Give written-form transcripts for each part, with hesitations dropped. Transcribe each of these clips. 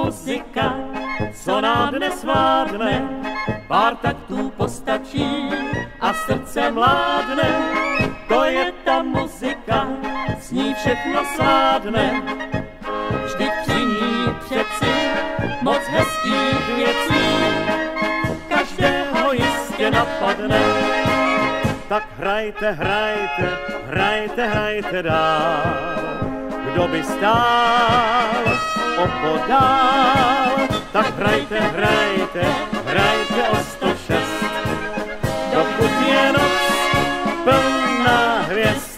muzika, co nám dnes vládne, pár taktů postačí a srdce mládne. To je ta muzika, s ní všechno sládne, vždyť při ní přeci moc hezkých věcí každého jistě napadne. Tak hrajte, hrajte, hrajte, hrajte dál, kdo by stál opodál. Tak hrajte, hrajte, hrajte o 106, dokud je noc plná hvězd.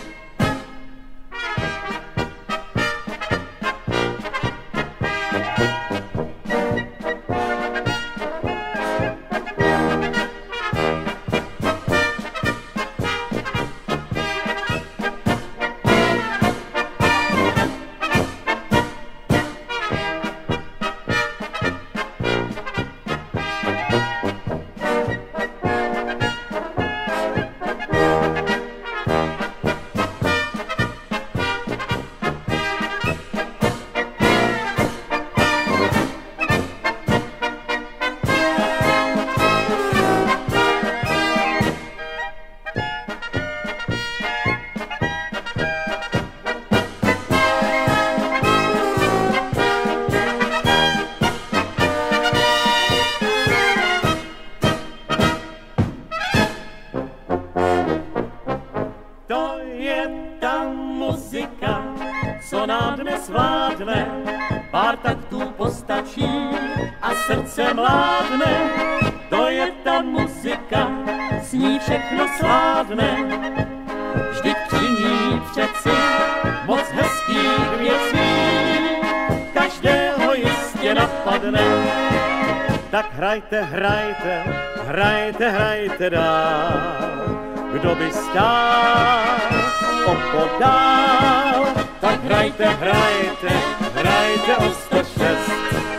To je ta muzika, co nám dnes vládne, pár taktů postačí a srdce mládne. To je ta muzika, s ní všechno sládne, vždyť při ní přeci moc hezkých věcí každého jistě napadne. Tak hrajte, hrajte, hrajte, hrajte dál, kdo by stál opodál. Tak hrajte, hrajte, hrajte o 106,